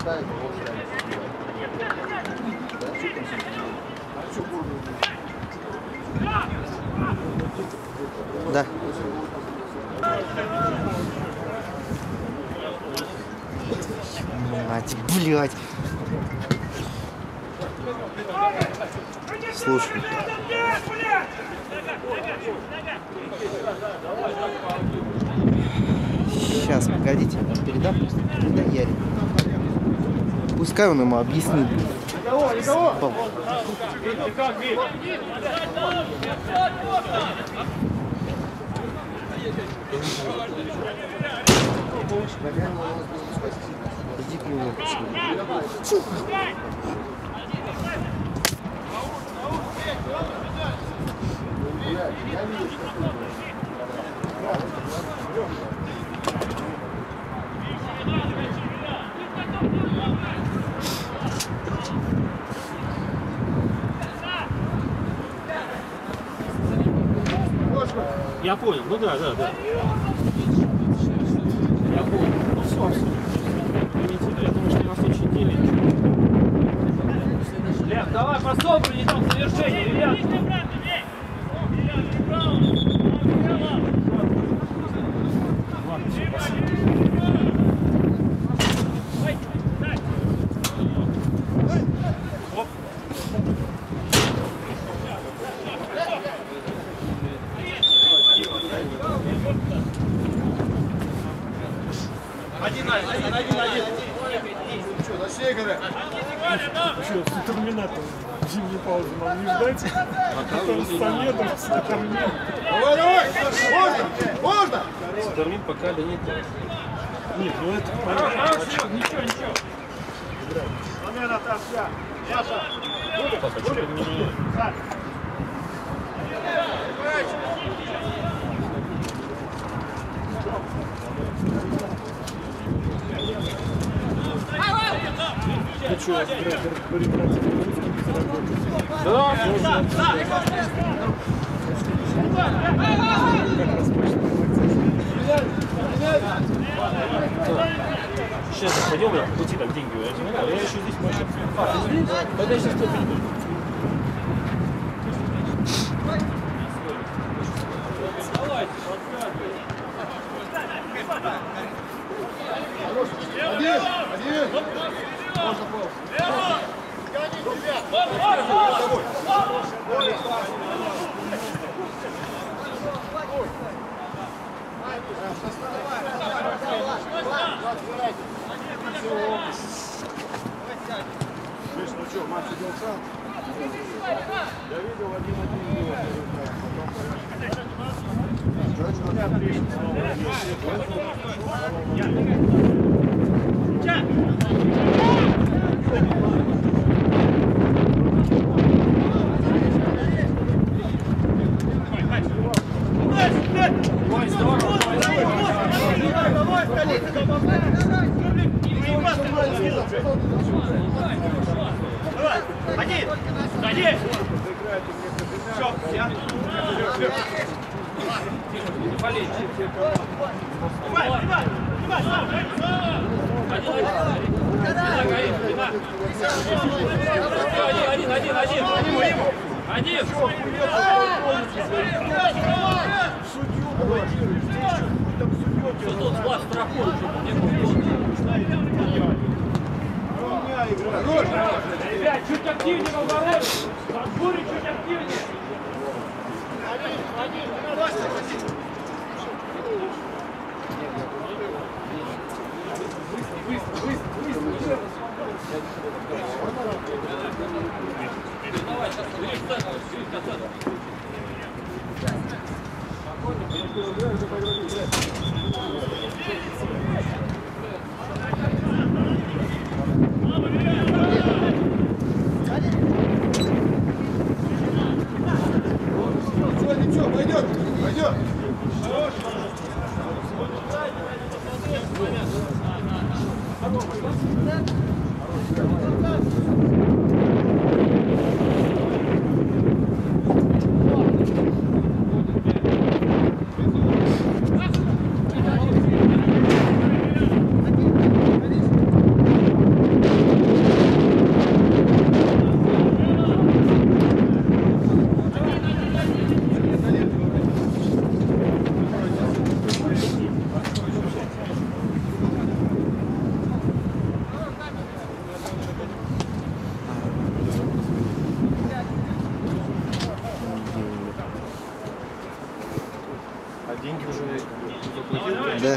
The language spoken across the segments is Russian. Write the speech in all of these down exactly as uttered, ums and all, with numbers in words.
Да. Мать, блядь. Слушай. Сейчас, погодите, я вам передам. Передай Яре. Пускай он ему объяснит. Никого, никого! Иди к нему. Я понял, ну да, да, да. Я понял. Ну все, все. Я думаю, что у нас очень делит. Лев, давай по столбу, не там завершение, ребят. Один, один, один, один. Что, зашли, игры? Что, терминатор в зимней паузе нам не ждать? Там Самедов, Сатармин. Давай, давай! Можно! Можно! Сатармин пока да нет. Нет, ну это понятно. Ничего, ничего. Самеда там вся. Яша. Будет? Будет? Ну что, перебрать Да, сейчас пойдем, я пути так деньги, я еще здесь мощно. Тогда сейчас кто придет? один, один. Можно пол. Гони тебя. Ну что, матч удался? Я видел один-один было. Один! Один! Все, я. Не болей. Снимай, снимай! Один, один, один! Один! Что тут вас проходит? Ребят, чуть активнее в обороне! Забури чуть активнее! Один, один, быстро, быстро, быстро! Давай, сейчас, Гриш, центр, Гриш, центр. Ничего, пойдет, пойдет. деньги уже заплатил. Да.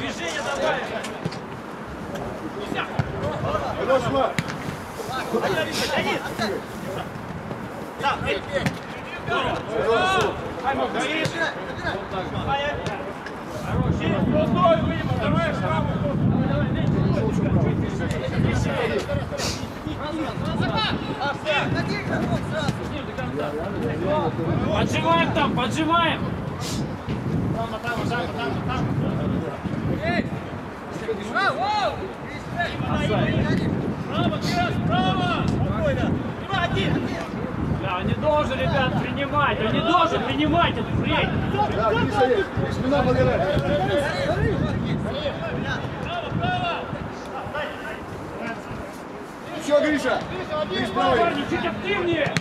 Поджимаем там, поджимаем! Право, Кирас, право! Спокойно! Да, он не должен, ребят, принимать, он не должен принимать эту хрень! Да, Гриша есть, спина подгорает. Право, право! Все, Гриша! Гриш, правый! Парни, чуть активнее!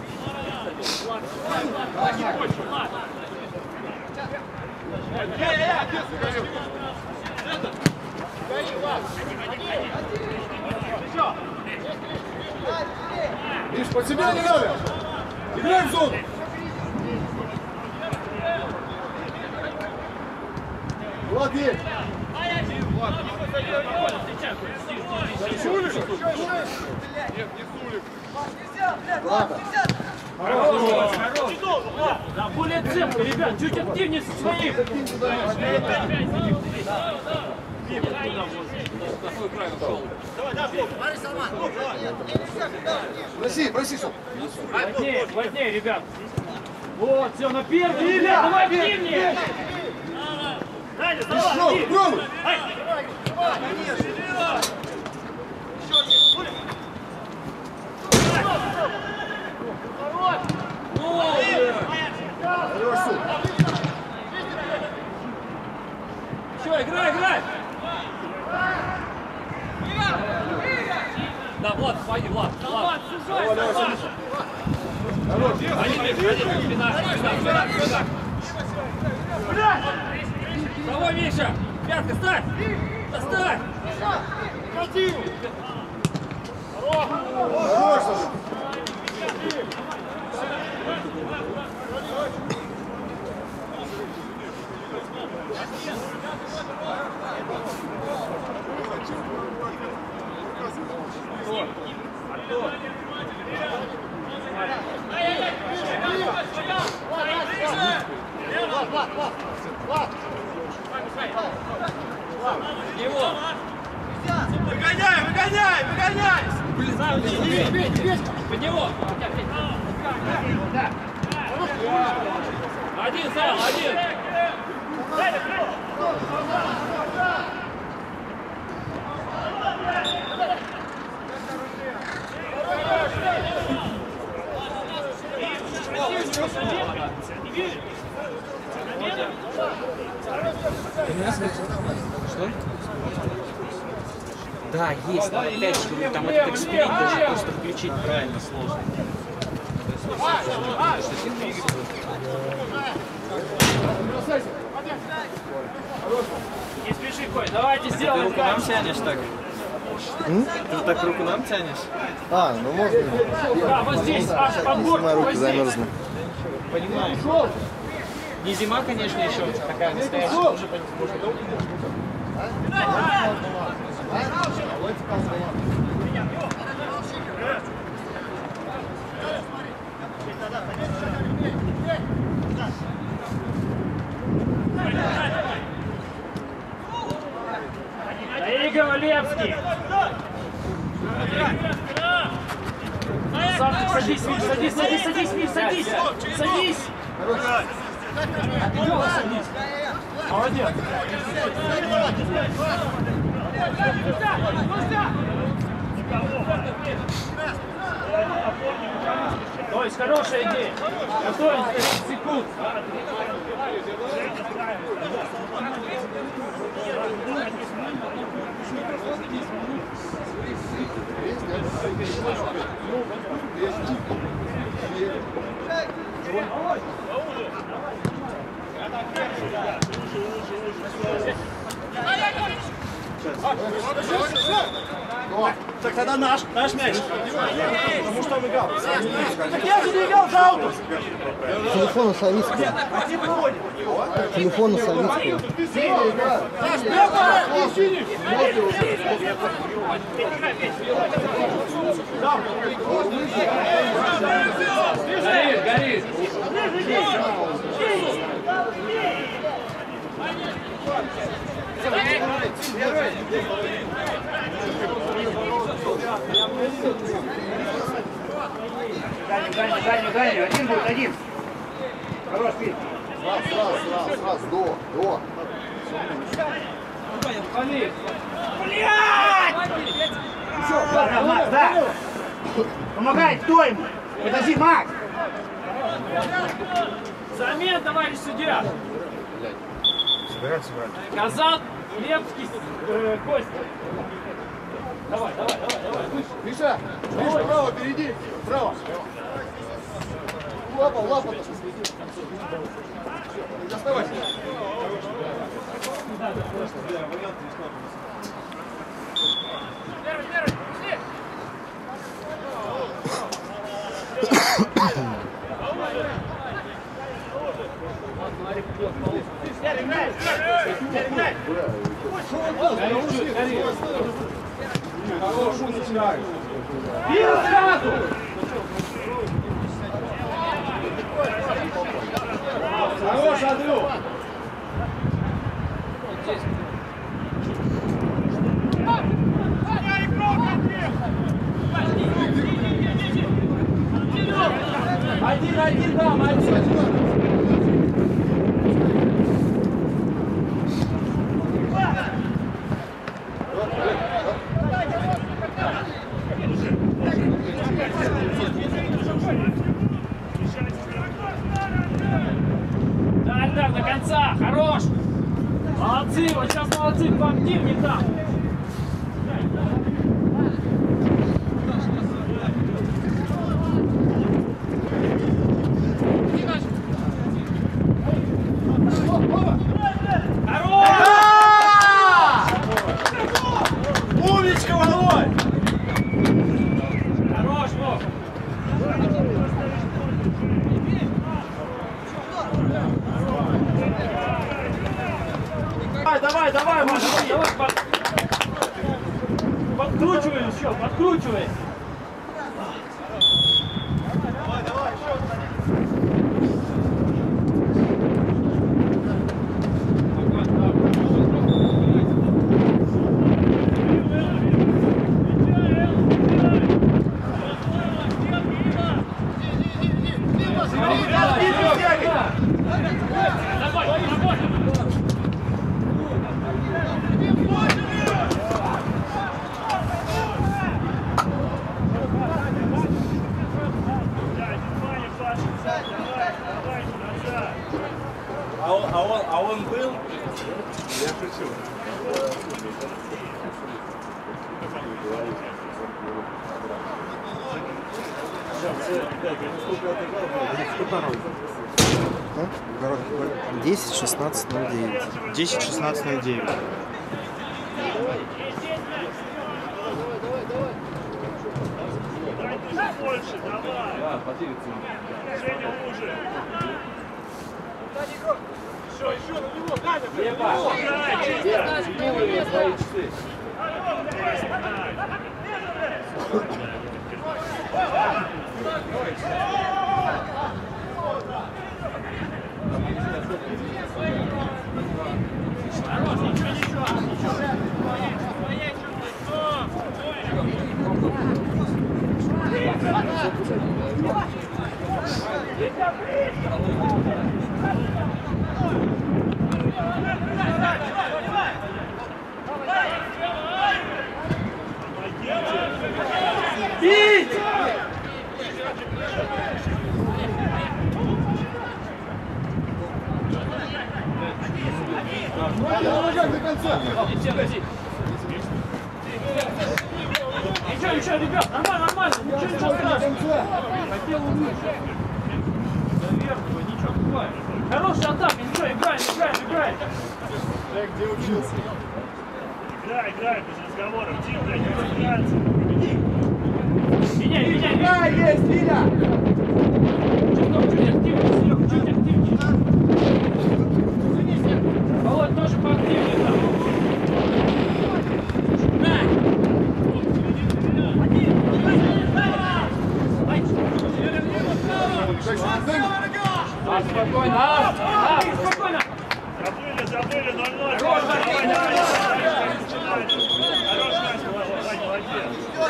Гриш, под себя не надо! Играй в зону! Влад, есть! Сулик! Нет, не Сулик! Ладно! Хорош, хорош! Да, более цепко, ребят, чуть активнее со своим! Проси, проси, что? Плотнее, плотнее, ребят! Вот, все, на первый, ребят, давай активнее! Даня, давай, Пробуй! Хорош, Сулик! Все, играй, играй! Да, Влад, пойди, Влад, Влад! Давай, давай, Сулик! Хорош! Один, один, спина, спина, спина, спина! Кого, Миша? Пятка, ставь! Доставь! Хорош, Сулик! Его! Выгоняй, выгоняй, выгоняй! Блин, под него! Один, Сал, один! Что? Да, есть, но опять же, говорю, там этот эксперимент даже просто включить правильно сложно. Не спеши, Коль, давайте сделаем Руку нам тянешь так? М? Ты так руку нам тянешь? А, ну можно. Да, вот здесь, аж подбор, Сама вот руки здесь. замерзну. Понимаю. Не зима, конечно, еще такая настоящая. Уже можно. Игорь Лепский. Сам, садись, Миш, садись, садись, садись, Миш, садись, садись. Идем, садись. Молодец. То есть хорошая идея. Готовимся, тридцать секунд. Так тогда наш, наш мяч. Потому что он играл. Так я же не играл за аутом. Телефон у Савицкого. Телефон у Савицкого. Горит, горит. Дальний, дальний, дальний, дальний. Один будет, один. Хорош, Пит. Сразу, сразу, сразу, сразу, до, до. Блин. Все, ладно, Макс, да. Помогай, кто ему? Подожди, Макс. Замена, товарищ судья. Собирать, собирать. Казан, Лепский, э, Костя. Давай, давай, давай, давай, выше. Миша, Миша, право, впереди, право. Лапа, лапа. Оставайся. Первый, первый, пошли. Бил сразу! Хорош, Андрю! Один, один, там, один. Даль, даль, до конца, хорош. Молодцы, вот сейчас молодцы, вам Дим не там. Умничка, Володь! Хорош, Вов. Давай, давай, давай, Маша! Давай, под... подкручивай еще, подкручивай. А он, а он, а он был? десять шестнадцать ноль девять. десять шестнадцать ноль девять. Больше, давай! Женя уже! Еще, еще на него, Даня, блин, на него! Да, чисто! Свои часы. Хорош, ничего, ничего, ничего. Бить! До конца. Ничего, ничего, ребят, нормально, нормально, ничего, ничего страшного. Хотел выше. Заверху, ничего, бывает. Хорошая атака, ничего, играем, играем, играем. Где учился? Играй, играй, без разговоров. Тим, блядь, не разбираться. Меняй, меняй, Да, есть, Виля! чуть активнее, Серега, чуть активнее. Володь, тоже поактивнее там. А, спокойно, а, а, спокойно. Забыли, забыли, ноль-ноль. Хорош, Давай, Вадим, давай, давай, давай, начинай. Хорош, Настя, Вань, молодец.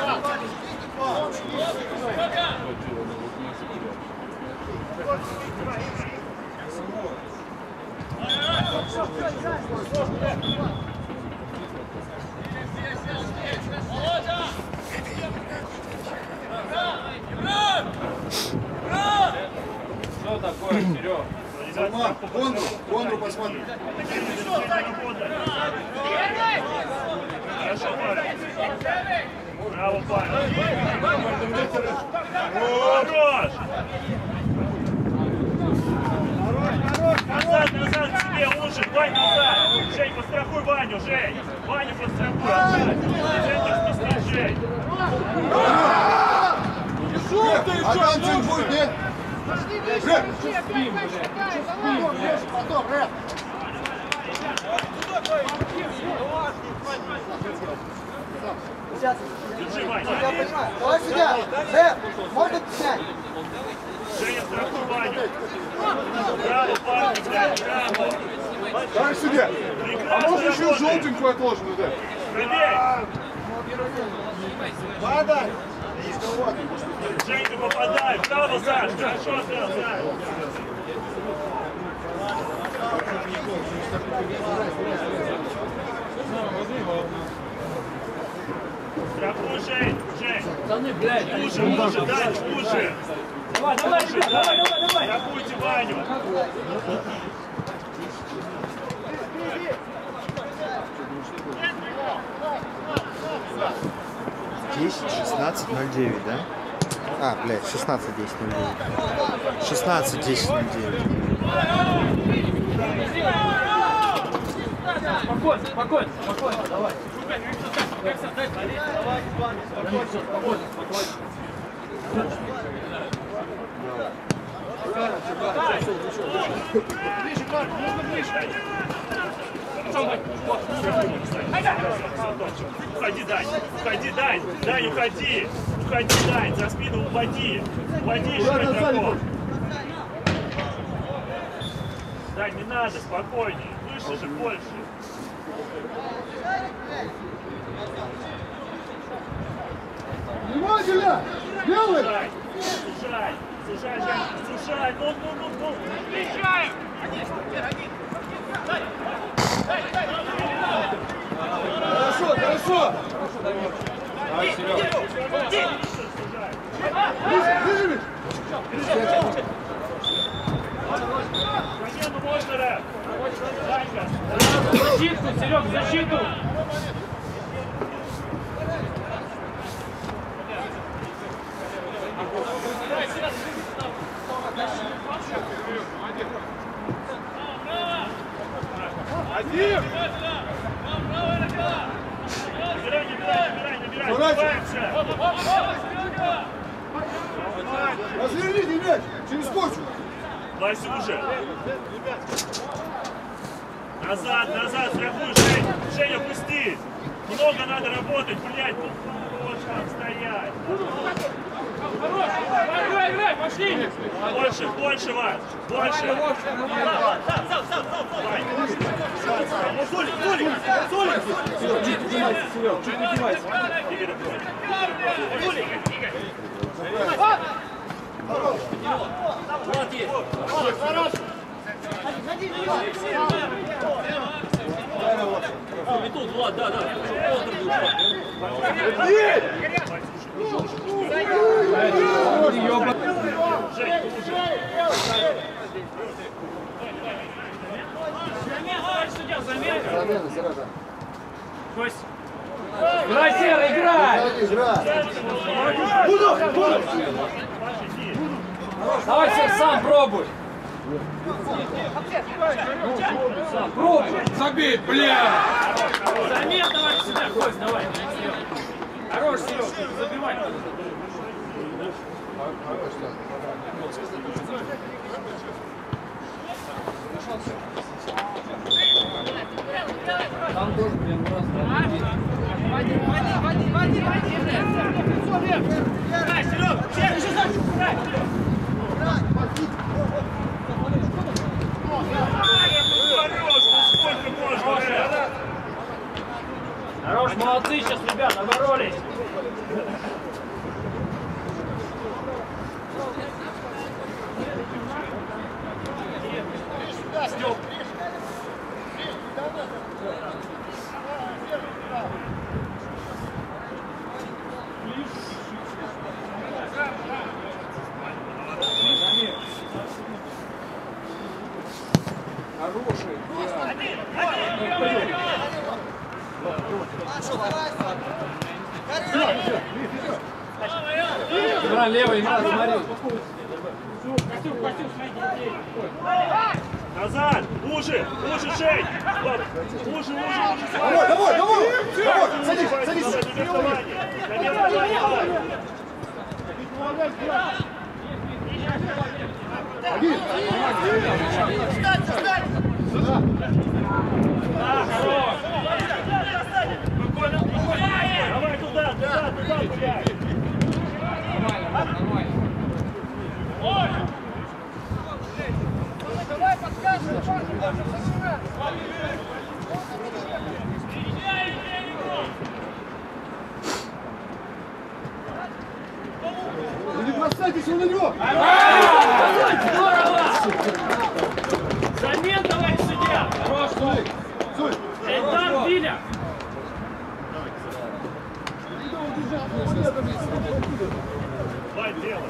Что такое, Серега? Сама, контру, контру посмотри. Хорошо, Павел. Браво, Павел. Хорош! Назад, назад, к себе, лучше, Вань, назад! Жень, подстрахуй Ваню, Жень! Ваню подстрахуй, назад! Центр сместить, Жень! А там что-нибудь будет, нет? Рэп! Потом, рэп! Держи, Вань! Давай сюда! Рэп! Можно снять? Женя, страхуй Ваню! Браво, парни, блядь, браво! Давай сюда! А можно еще желтенькую отложенную дать? Пробей! Подай! Женька, попадай! Браво, Саш! Хорошо сделал, Саш! Страхуй, Жень! Жень! Пацаны, блядь. Лучше, лучше, дальше, лучше! Давай, давай, Лучше, ребят, да! давай, давай, давай. Страхуйте Ваню! десять, шестнадцать, ноль девять, да? А, блядь, шестнадцать, десять, ноль девять. шестнадцать, десять, ноль девять. Спокойно, спокойно, спокойно, давай. Давай, спокойно, спокойно. Уходи, Дань! Уходи, Дань! Дань, уходи! Уходи, Дань! За спину уводи! Уводи еще игроков! Дань, не надо, спокойнее! Выше же, больше! Внимательно! Делай! Сужай! Сужай! Сужай, Жень! Сужай! Ну, ну, ну, ну! Встречаем! Хорошо, хорошо! Давай, Серега! Выживи! Замену можно, Рэп! Данька! Защиту, Серег, защиту! Один! Набирай, набирай, набирай, набирай! Поворачивай. Сбиваемся! Разверните мяч! Через почву! Вася уже! Назад, назад, страхуй, Жень! Жень, опусти! Много надо работать, блядь! Ну, вот там стоять! Играй, играй, пошли! Больше, больше, Вась! Больше! Солик, Солик! Солик! Чуть поднимайся, Серег, чуть поднимайся! Солик! Хорош! И тут, Влад, да, да. Замена, Сережа! Кость! Играй, Серый, играй! Игра! Буду! Буду! Давай, Сер, сам пробуй! Сам пробуй! Забей, бля! Замер давай сюда, Кость, давай. Хорош, Серег, забивай. Там тоже прям раз. Води, води, води, води, води. Все, вверх. Дай, Серег, всех еще дальше. Дай, Серег. Хорош, молодцы сейчас, ребята, боролись. Стёп. Хороший. Имран, левый, Имран, смотри. Назад! Уже! Уже, Жень! Уже, уже, уже! Давай, давай, давай! Давай, садись, садись! Один! Давай туда, туда, туда гуляй! Нормально, нормально. Давай, подсказывай, Не бросайтесь на него! Здорово! Замен давай, судья! Хорош, Стой! Стой! Эльдар, Виля! Давай, делай!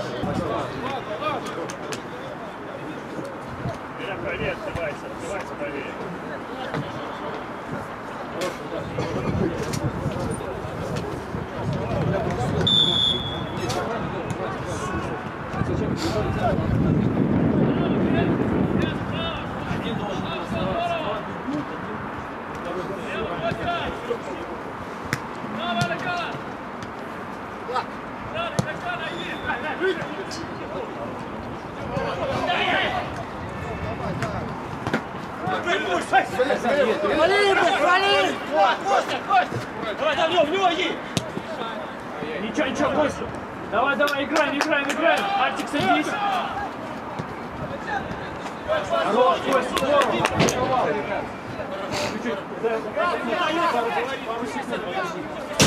Бля, проверь, открывайся, открывайся, проверь. Один должен оставаться. Вали, вали! Костя, Костя! Давай, давай, в него иди! Ничего, ничего, Костя! Давай, давай, играем, играем, играем! Артик, садись! Хорош, Костя, здорово! Чуть-чуть. Пару секунд, подожди.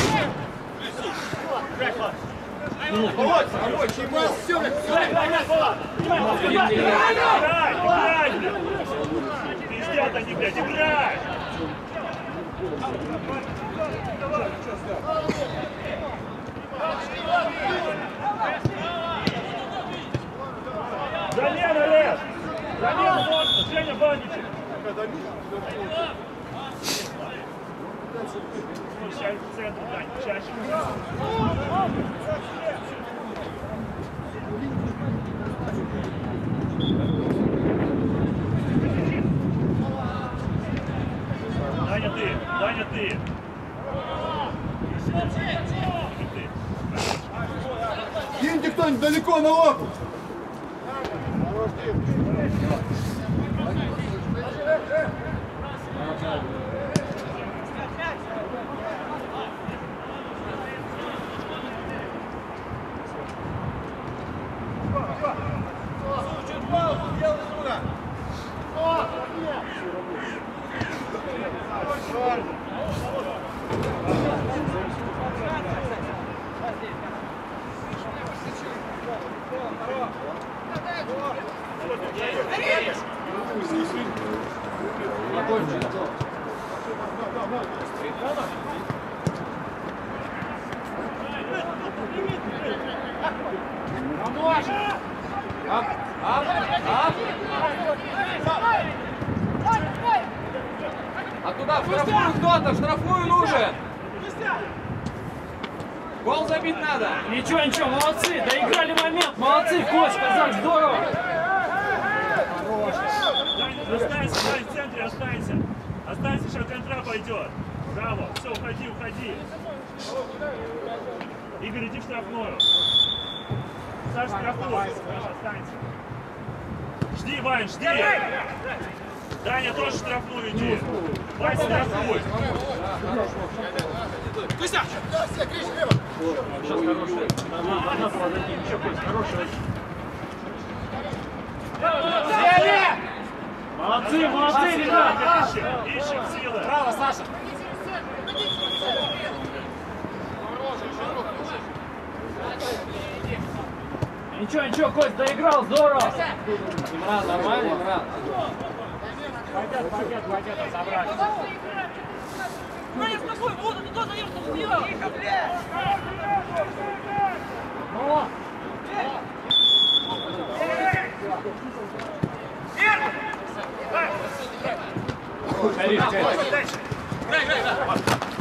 Володь, рабочий масс, все, Играй, играй, блядь! Пиздят они, блядь, играй! Замена, Лев! Замена можно! Женя Баничек! Сейчас в центр, Дань, чаще. Даня, ты! Даня, ты! киньте кто-нибудь далеко на лапу! А туда, в штрафную кто-то, в штрафную нужен! Гол забить надо! Ничего, ничего, молодцы, доиграли момент, молодцы, Кость, казак, здорово! Останься, Дань, в центре останься! Останься, сейчас контра пойдет! Браво, все, уходи, уходи. Игорь, иди в штрафную. Саш, штрафуй. Саша, останься. Жди, Вань, жди. Даня, тоже в штрафную иди. Вань, штрафуй. Костя! Сейчас хороший. Надо подойти. Еще Кость, хороший. Молодцы, молодцы, ребята! Ищем, ищем силы. Браво, Саша! Ничего, ничего, Кость, доиграл, здорово! Имран, нормально, Имран? Пойдет, пойдет, пойдет, разобрать. Ну я с тобой, вот, ты тоже ее убила! Тихо, блядь! Ну! Ариш, дальше. Играй, играй, играй.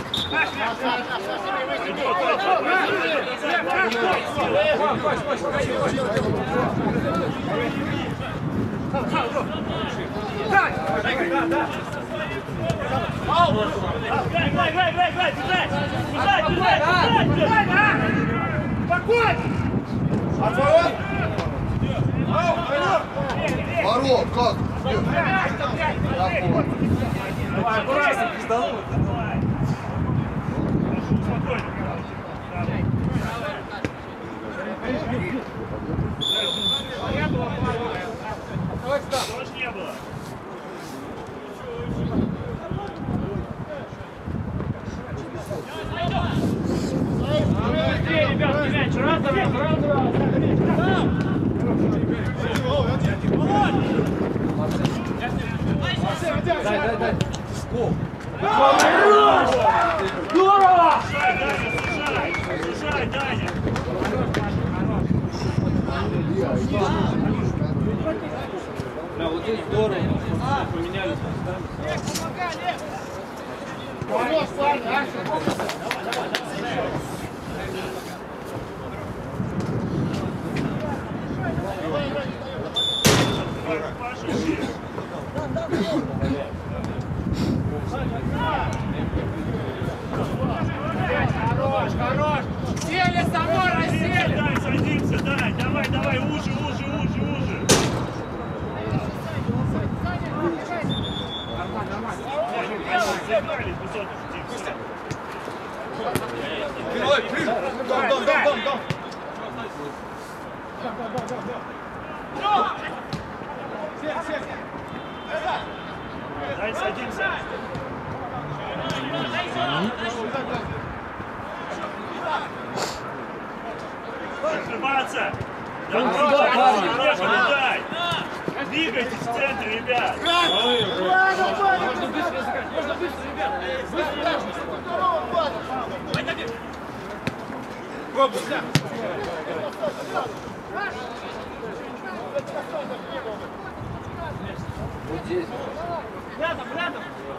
Ворот, как? Давай, аккуратно, пизданул. Тоже не было. Быстрее, ребят, мяч, раз, раз, раз, раз. Дай, дай, дай. Здорово! Сужай, Даня, сужай! Сужай, Даня! Да, вот здесь здорово. Поменялись местами. Паша, ищи. Хорош, хорош! Сели, само рассели! Дай, садимся, дай, давай, давай, уже, уже, уже, уже. Загнали, высоту ждите. Дом, дом, дом, дом, дом. Дай, садимся. Сжиматься. Дай. Двигайтесь в центре, ребят. Можно быстро разыграть, можно быстро, ребят! Быстро можно! Вот здесь. Рядом, рядом!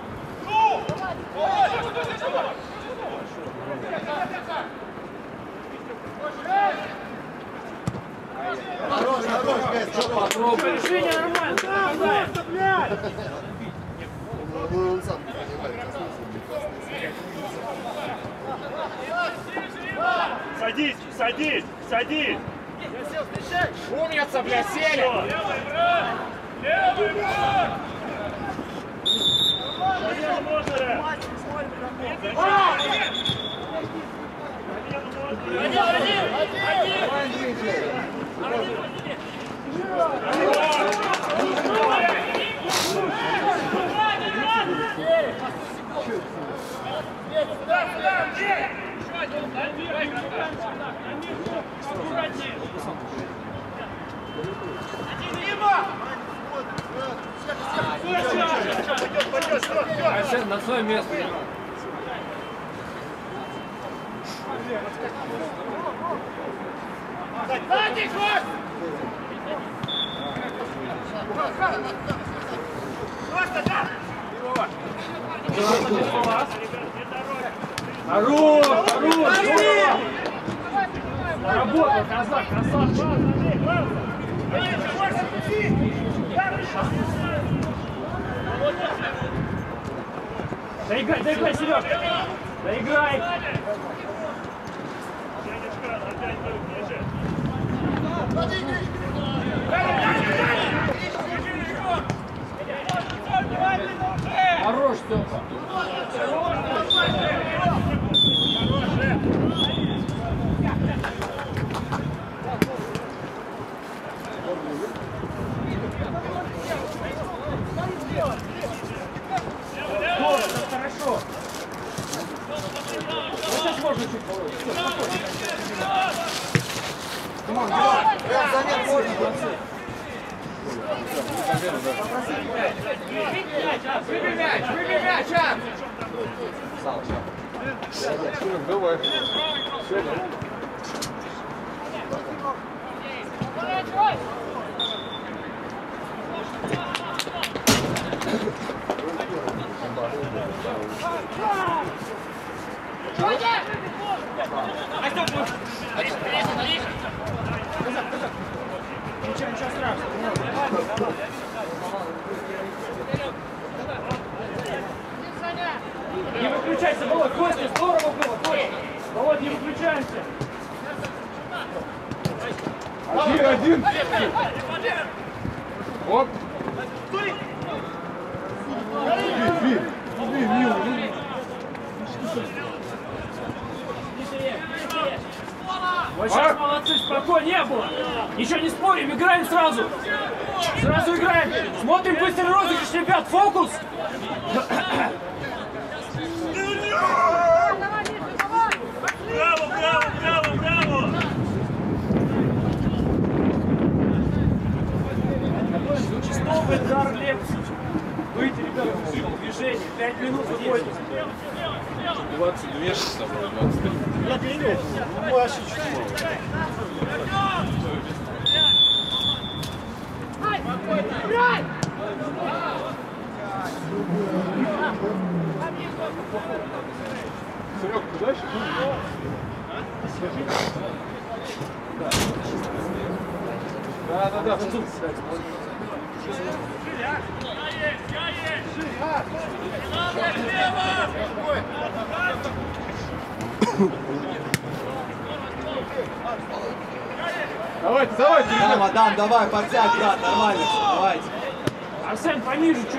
Хорош, хорош, Кэс, Решение нормально! ну, он сам не понимает, Садись, садись, садись. Умница, блядь, сели! Левый брат! Левый можно, Рэ? Арсен, на свое место. Сзади, Кость! Хорош, хорош, здорово! Работал, казак, красавчик! Доиграй, доиграй, Сереж! Доиграй! Женечка, опять ближе. Хорош, Степа. Хорошо. Вот сейчас можно чуть получше. Все, спокойно. Команд, давай. Выбей мяч, выбей мяч, а! Давай. Ничего, ничего страшного. Не выключайся, Володь, Костя, здорово было, Костя. Володь, не выключаемся. Один, один. Оп. Бей, бей, бей, милый. Вот сейчас молодцы, спокойно, не было. Ничего не спорим, играем сразу. Сразу играем. Смотрим быстрый розыгрыш, ребят, фокус. Браво, браво, браво, браво! Участковый дар лекции. Выйти, ребята, в движение. Пять минут выходим. двадцать два с тобой, двадцать три. Я перевел. Вообще чуть Серег, ты дальше? Да, да, да, тут. Давайте, давайте, Да, мадам, давай, подсядь, брат, нормально все, давайте. Арсен, пониже чуть.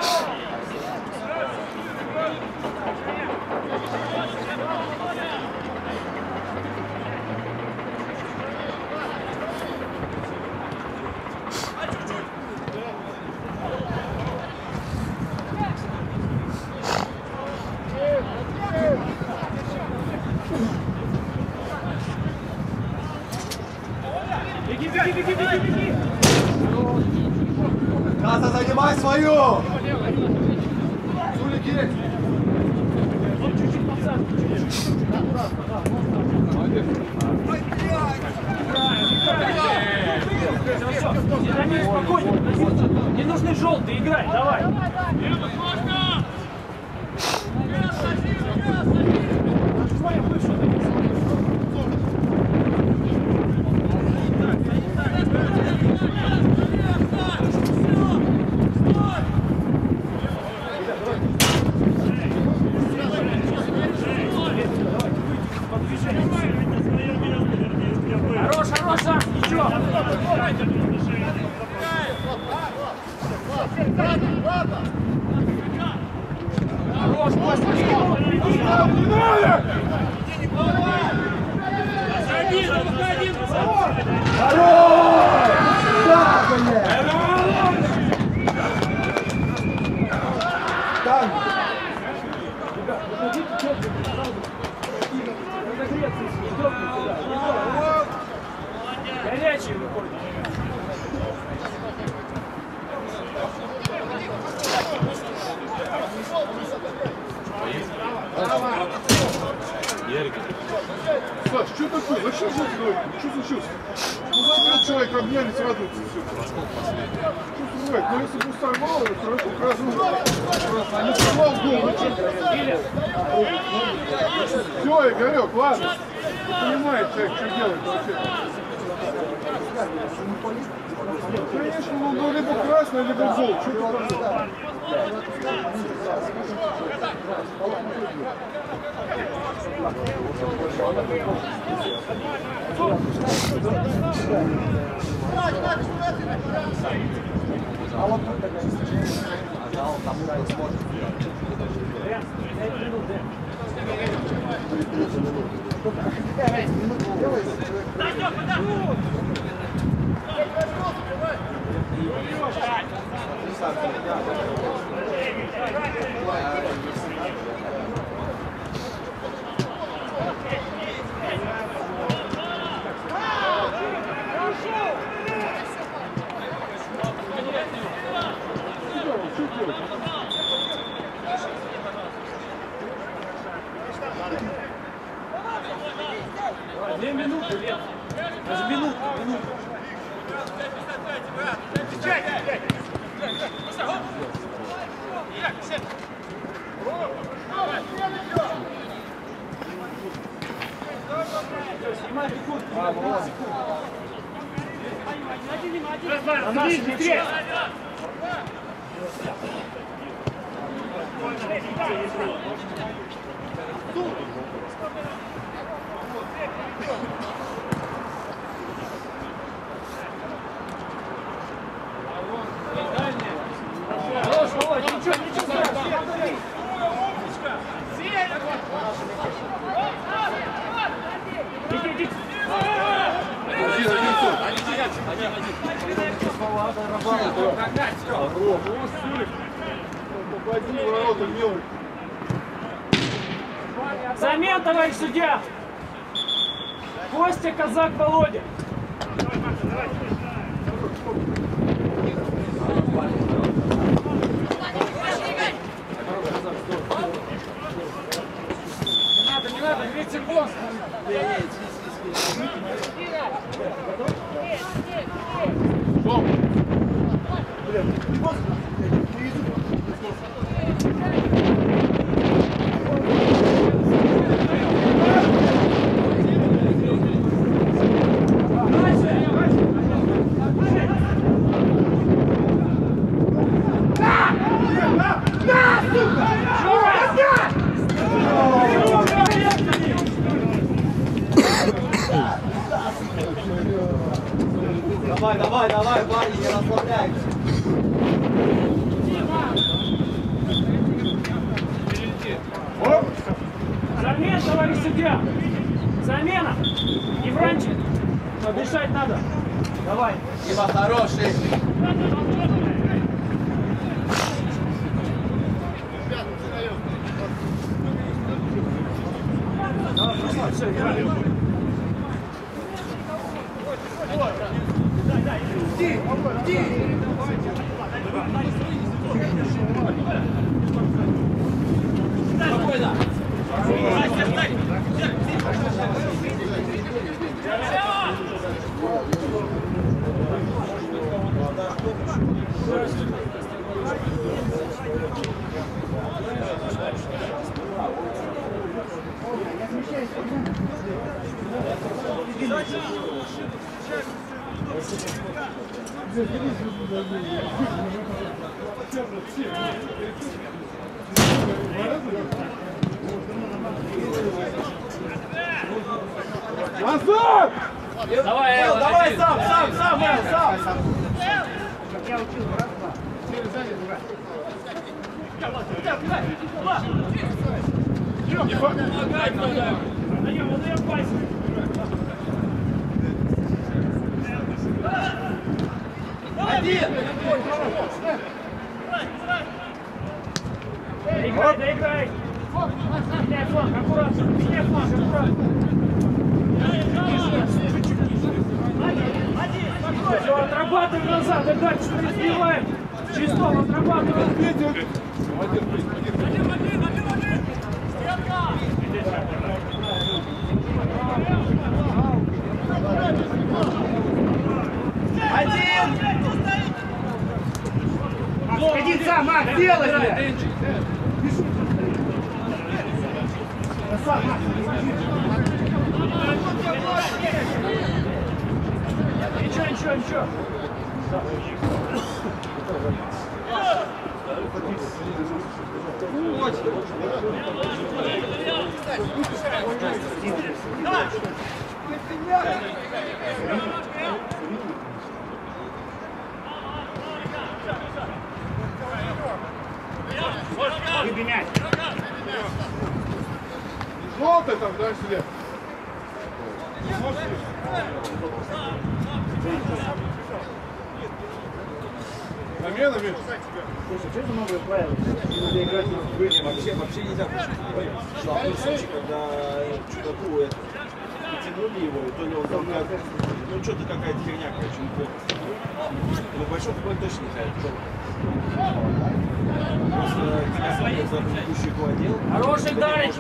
Беги, беги, беги, беги, беги. Каса, занимай свою! Жулики! Вот чуть-чуть подсадки. Все, все, не томи, спокойно. Не нужны желтые, играй, давай. Хорош, хорош, Саш, ничего. Хорош, Костя, беги. Один, один! Хорош! Да, блядь! Там! Горячий выходит. Саш, что такое? Зачем же это? Что случилось? Ну, завтра человек обняли, сразу все. Что бывает? Ну, если бы сорвал, это хорошо, красный. А не сорвал гол, ну что? Все, Игорек, ладно. Понимает человек, что делать вообще. Конечно, ну, либо красный, либо гол. Что ты там? Две минуты, Лев. Даже минуту, минуту. Снимай секунду. На наш, быстрее! Хорош, Володь, ничего, ничего страшного. Иди, иди. Один, один, сот. Попади в ворота, мелочь. Замен, товарищ судья. Костя, Казак, Володя. Не надо, не надо, ветер босс. Давай, давай, давай, парни, не расслабляйся. Замена, товарищ судья. Замена. Не бранчи. Подышать надо. Давай. Дима хороший. Все, играй. Спокойно. Назад! Давай, Эл, Давай сам, сам, сам, Эл, сам. Как я учил, раз, два. Теперь сзади, два. Отдаем, отдаем пас. Один. Доиграй, доиграй. Меняй фланг, аккуратно. Меняй фланг, аккуратно. Все, отрабатываем назад, и дальше не сбиваем. Чистом отрабатываем. Один! Иди сам, Макс, делай! Красава, Макс! Ничего, ничего, ничего. Выбей мяч. Желтый там, дай себе. Замена, Миш. Слушай, что это новые правила? Надо играть в игры. Вообще, вообще нельзя включить. Что в том случае, когда чудаку это притянули его, и то ли он там как... Ну что-то какая-то херня, короче, неплохо. Но большой футбол точно не знает. Просто когда за предыдущий отдел... Хороший Дарич!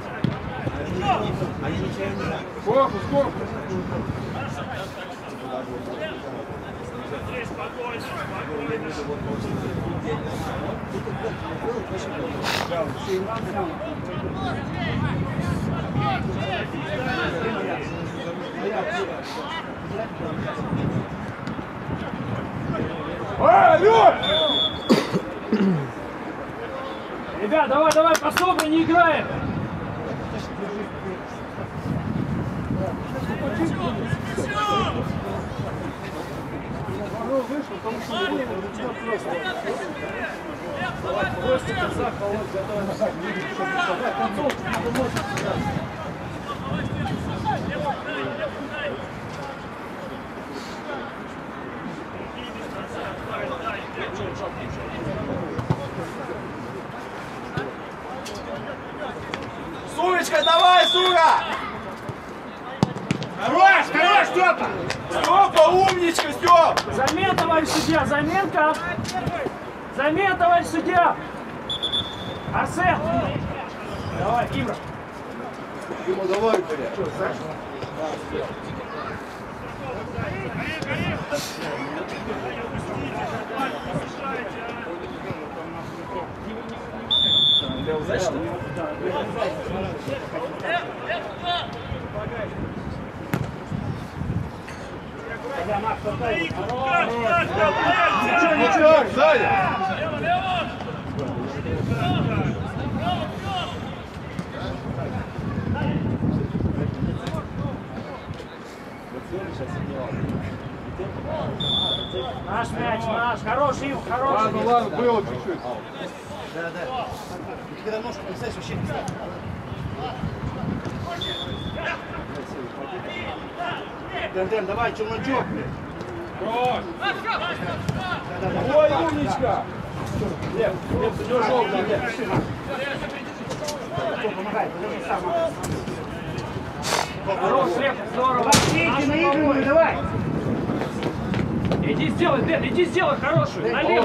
Они ничего не знают. Корпус, корпус. Спокойно, спокойно. Алло! Ребят, давай, давай, пособры, не играем! Просто казах, Володь, готовый назад. Концовку надо мощно сыграть. Сурочка, давай, Сура! Хорош, хорош, Степа! Степа, умничка, Степ! Замен, товарищ судья, заменка! Замен, товарищ судья! Арсен! Давай, Кимра! Дима, давай, блядь. Так, сзади! Наш мяч, наш! Хороший, Ив, хороший! Ладно, ладно, было чуть-чуть. Да, да. Ты когда ножку поставишь, вообще не знаю. Дэн, Дэн, давай, челночок. Ой, умничка! Лев, Лев, ты не желтый, Лев. Кто помогает? Подожди сам. Хорош, Лев, здорово! Башки, наигрывай, давай. Иди сделай, Дэн, иди сделай хорошую! Налево!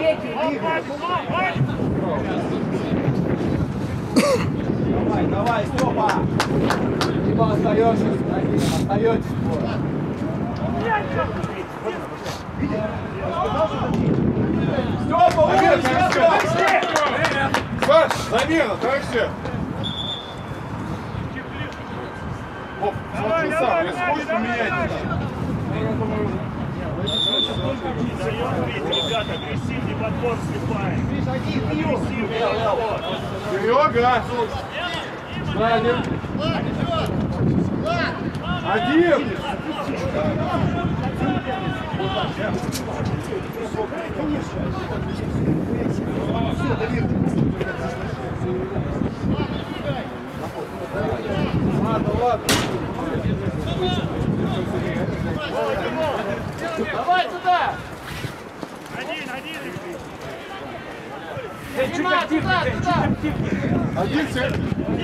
Давай, давай, Степа! Либо остаешься, остаетесь. Степа, умничка, Степа! Саш, замена, так все. Оп, смотри сам, если хочешь поменять. даем бить, ребята, агрессивный подбор слепаем. Агрессивный подбор. Серега! Сзади. Один! Ладно, ладно. Давай туда! Один, один. Дэн, чуть активнее, Дэн, чуть активнее! Один цель.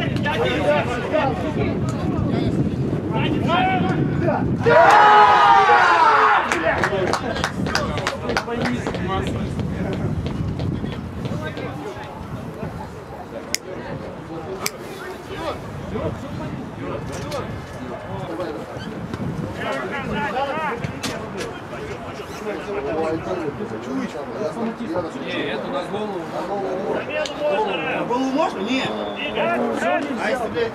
Не, это на голову. На голову можно? Нет. А если, блядь,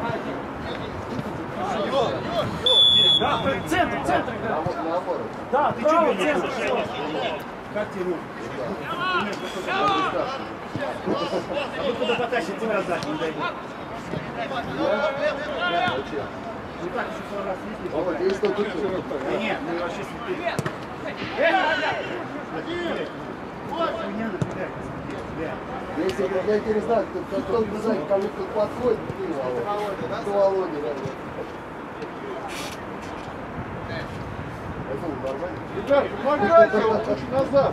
Да, центр, центр играй! Да, право, центр! как тебе? А вы куда потащите назад, не дойдет. Ну так еще сто раз не Володя, есть что тут? Да нет, мы вообще слепые. Если я не знаю, кто кто не знает, кому кто подходит, ты Володя. Кто Володя, да? Ребят, помогайте, он чуть назад.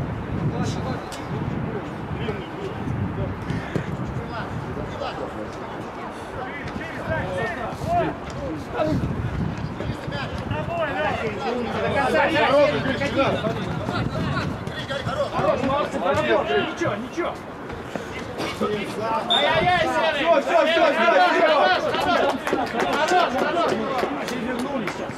Хорош, молодцы, поработали. Ничего, ничего. Ай-яй-яй, Серый! Все, все, все, все, Хорош, хорош! Они вернулись сейчас.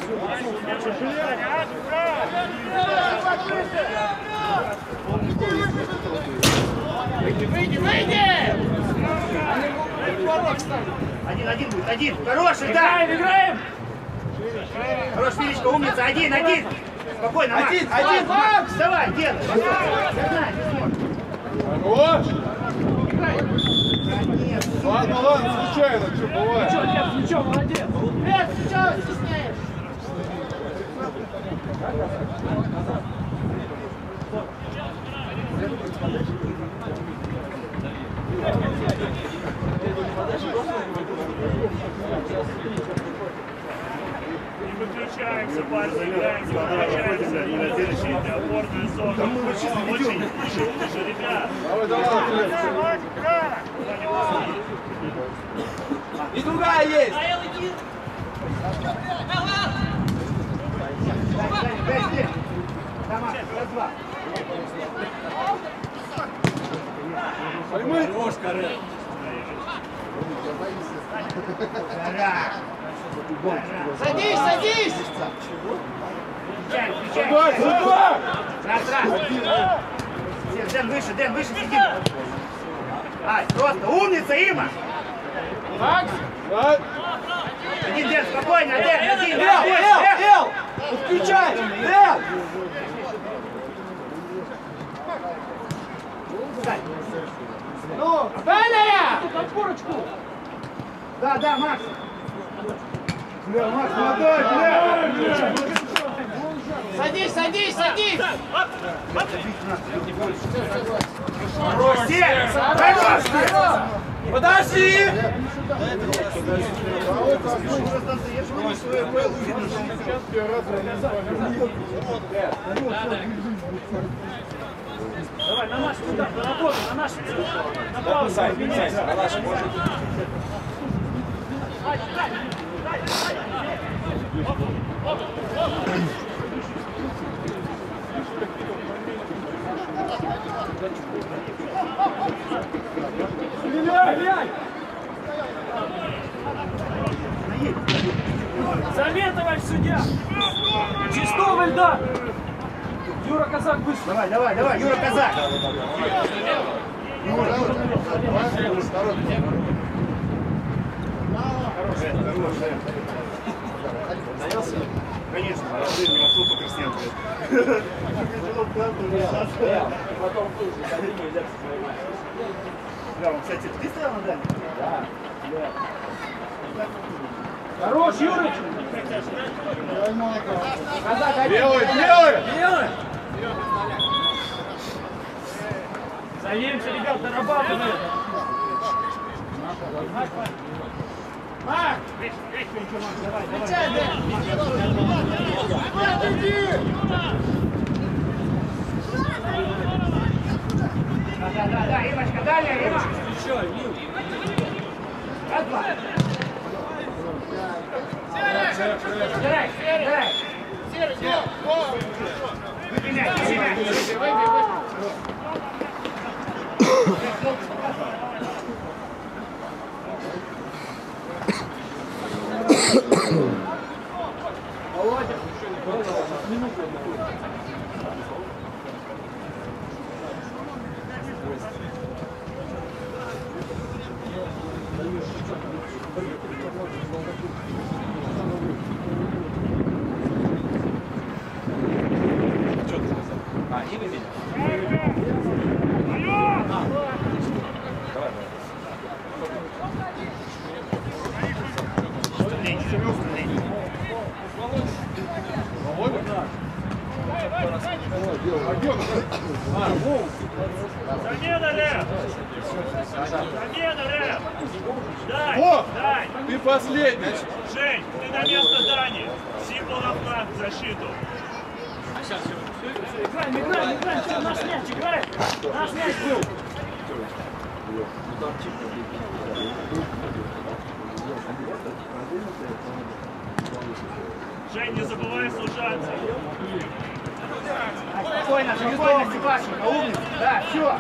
Выйди, выйди, выйди! Один, один будет, один. Хороший, да. Играем, играем. Хорош, Филичка, умница. Один, один. Спокойно, Макс. Один, один, Макс! Давай, делай. Знай, ты сможешь. Хорош! Ладно, ладно, случайно, что бывает. Ничего, нет, ничего, молодец. Нет, сейчас стесняешь! Не выключаемся, парни, играемся, выключаемся. Не защите, опорная зона. Очень лучше, ребят. Давай, давай, И другая есть! Там, раз, два. поймай. Садись, садись! Включаем, включаем. Сюда, сюда! Раз, раз. Все, Дэн, выше, Дэн, выше сидим. Ай, просто умница, Има. Макс! Да. Один, Дэн, спокойно, Дэн, один, Эл, один, Эл, Эл! Включай! Эл! Ну, далее! Подпорочку. Да, да, Макс. Бля, Макс, молодой, бля! Садись, садись, садись! Все, хорош, Подожди! Давай, на наш удар, на работу, на наш. На паузу, меняйся. Замер, товарищ судья! Чистого льда! Юра Казак быстро! Давай, давай, давай, Юра Казак. Юра, Юра. Хорошая, хорошая. Конечно, ты не вошел по Крестьянку. Да, он, кстати, ты стоял на дальнем? Да. Хорош, Юрыч! Делай, делай! Делай! Займемся, ребят, дорабатываем! Макс! Включай, Дэн! Да, да, да, да, Имочка, далее, Има. Раз, два. Собирай, собирай. Выпрямляй, выпрямляй. А, и вы меня. Замена, Лев! Замена, Лев! Дай! О! Дай! Ты последний! Жень, ты на место Дани! Символ на фланг в защиту! Играем, играем, играем, все, наш мяч, играем! Наш мяч был! Жень, не забывай служаться! Спокойно, спокойно, Степашенко, умница. Да, все.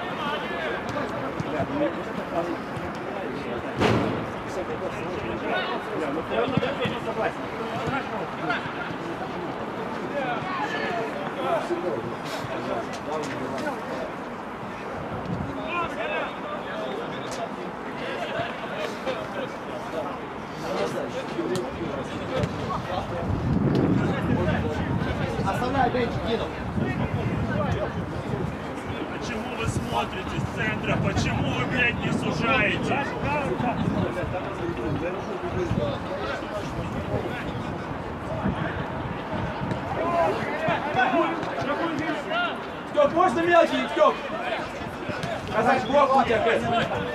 Оставляй, бейте, кину. Почему вы смотрите с центра? Почему вы, блядь, не сужаете? Стёп, можно мелкий, Стёп? Казак, блок у тебя опять.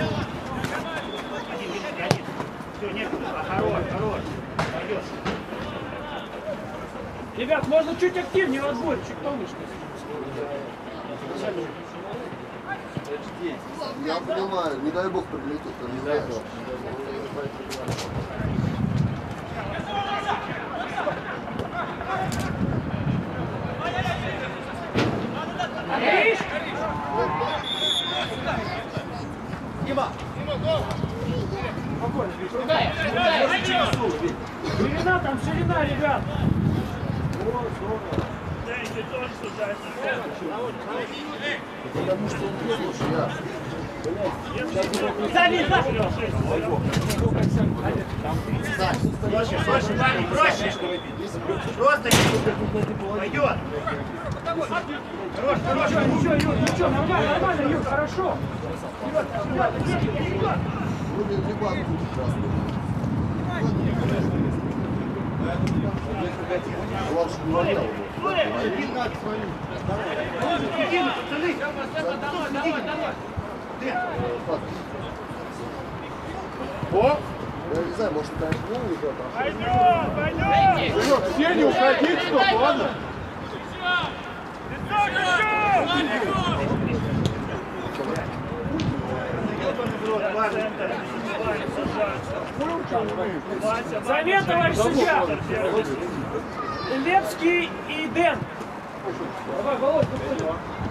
Все, нет, хорош, хорош. Пойдешь. Ребят, можно чуть активнее в отборе, чуть повыше. Я понимаю, не дай бог прилетит, то не дай бог. Дима! Спокойно, ширина там, ширина, ребят. Дэнни, ты тоже сужаешься в центр. Потому что он слушай, я. Забей, забей. Проще, проще, парень, проще. Просто пойдет. Хорош, хорош. Ничего, Юр, ничего, нормально, нормально, Юр, хорошо. Вперед, вперед, вперед, вперед. Ну, не не банку красную. Ладно, что говорил. О! Я не знаю, может, это ну, уже там. Пойдем, пойдем! Серег, все не уходить, стоп, ладно? Замена, товарищ судья. Лепский и Дэн. Давай, Володь, выходи.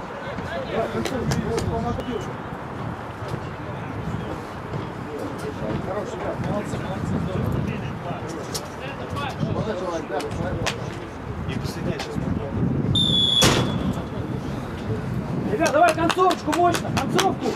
Хороший, да, молодцы, молодцы. Молодой человек, да, И посидеть сейчас. Ребят, давай концовочку мощно, концовку.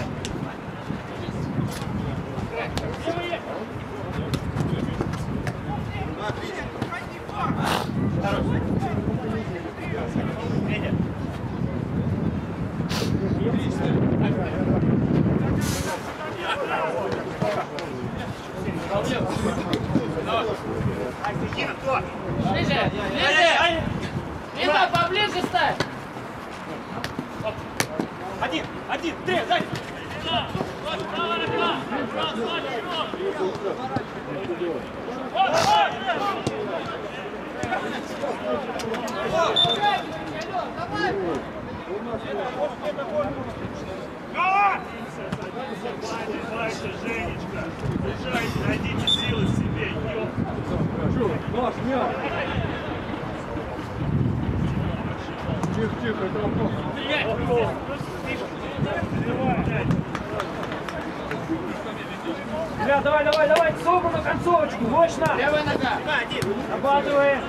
Ближе, ближе! Лиза, поближе ставь! Один, один, три, дай! Дальше, Женечка! Бежайте, найдите силы в себе, ёп! Наш мяч. Тихо, тихо, это плохо. Ребят, давай, давай, давай, собрано концовочку, мощно. Левая нога! Обатываем.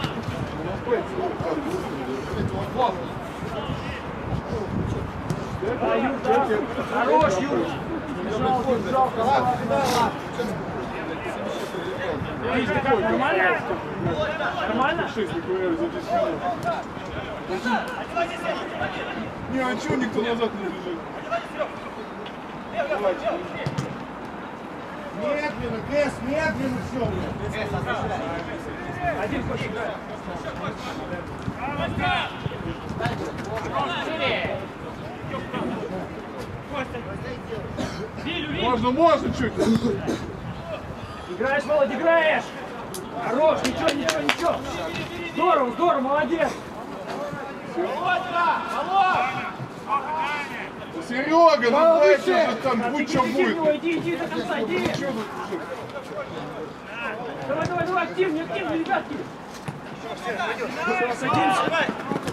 Да, Юрчик. Хорош, Юр. Держал, держал. Видишь, ты как, нормально? Нормально? Не, а чего никто назад не бежит? Давайте. Медленно, Гэс, медленно все. Один хочет играть. Можно, можно чуть. Играешь, Володь, играешь! Хорош, ничего, ничего, ничего! Здорово, здорово, молодец! Серега, ну дайте же там, будь что Иди, будет. иди, иди до конца, иди! Давай, давай, давай, активнее, активнее, ребятки! Садимся!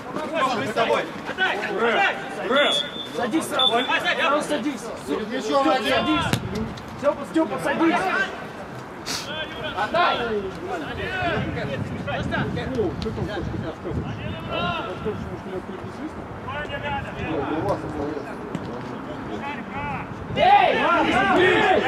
Садись сразу! Сразу садись! Стёпа, садись! Стёпа, Стёпа, садись! Отдай! Эй! Эй!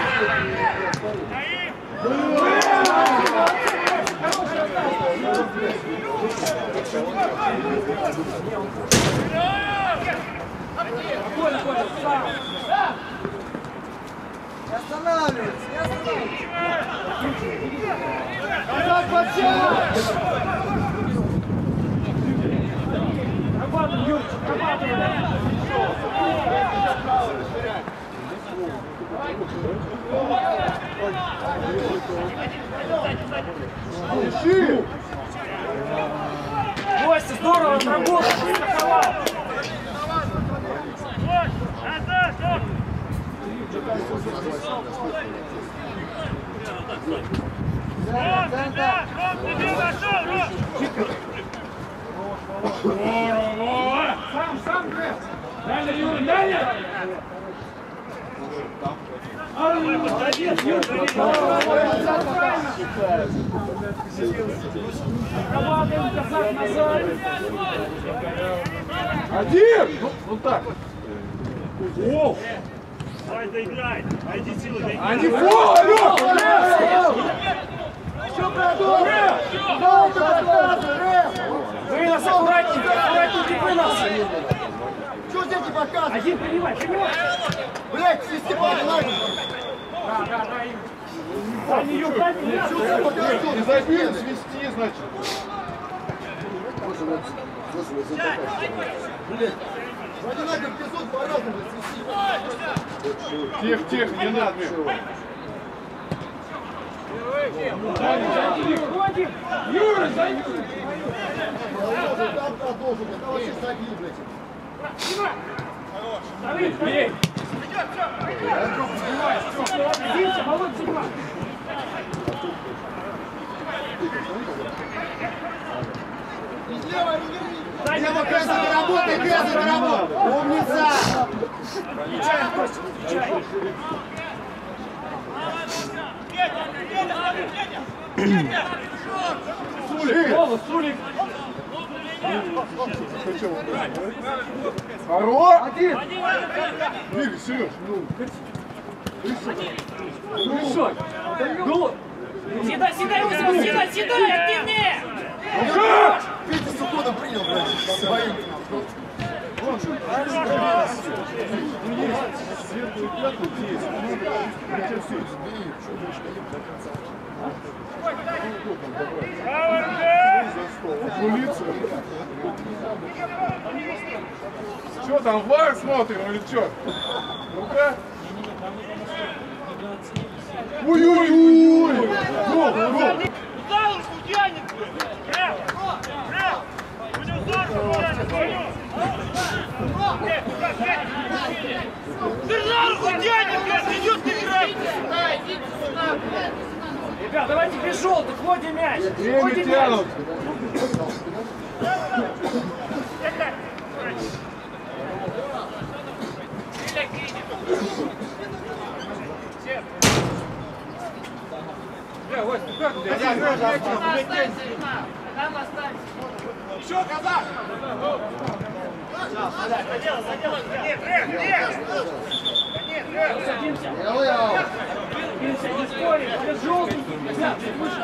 Коля, Коля, сам! Не останавливайся, не останавливайся. Назад, подсел! Рабатывай, Юрчик, рабатывай! Костя, здорово отработал, страховал! Сам, сам, Далее, Юра, далее! Молодец, Юра! Работаем, назад, назад! Один! Ну, вот так. О! Давай, доиграй. Найди силы, доиграй. А не фол, алло! Что продолжим? Долго показывай, Вынос, аккуратненько, аккуратненько, вынос! Что здесь не показывай? Один, принимай, принимай! Блядь, свисти по лагерю. Да, да, да, им. Дай мне, Юр, дай мне! Не забил, свисти, значит. Вроде надо в пятьсот по-разному свисти. Тех, тех, не надо. Уходим! Юра, зайди! Там продолжим, это вообще забил, блядь. Давид, бей! Садимся, Володь, занимай! Лево, Гэза, доработай, Гэза, доработай. Умница! Включаем, Костя, включаем! Сулик, Вова, Сулик! Хорош! Один! Бери, Сереж, ну. Решай! Седай, седай, Усман, седай, седай, активнее! Петя с уходом принял, блядь, своим. Что там, вар смотрим или что? Ну-ка. Ой-ой-ой! Гол, гол! За руку тянет! Рэп! Рэп! У него за руку тянет! Ты за руку тянет, блядь! Идет не играй! Ребят, давайте без желтых, вводим мяч! Время Вводим тянут! Еще, казак! Задел, задел! Нет, нет, нет! Нет, нет! Садимся! Садимся, не спорим! Без желтеньких! Ребят, чуть выше!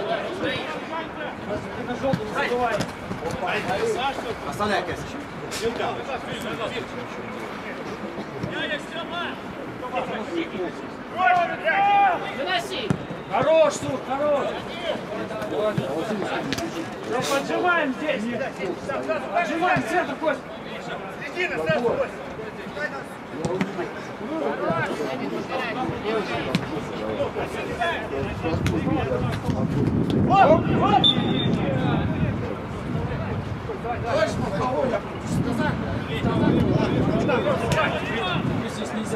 Это желтый не забывай! Оставляй, Кэс. Выноси! Хорош, Сур, хорош! Ну, поджимаем здесь! Поджимаем центр, Кость! Середина, сразу, Кость! Оп! Оп! Здесь нельзя.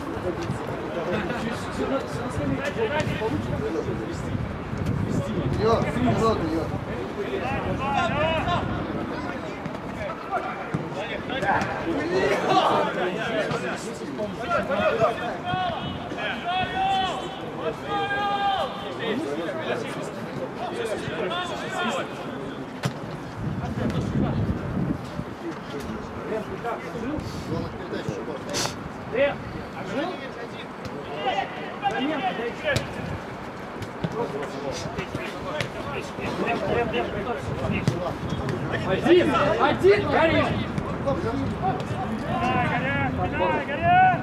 Бьет, бьет, бьет. Лев, отжил? Замена, дай. Один, один, горит. Горят, горят, горят!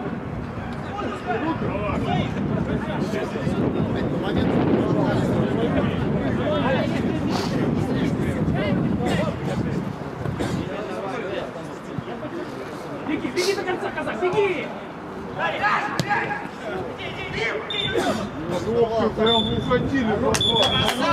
Беги, беги до конца, казак, беги! Прям уходили.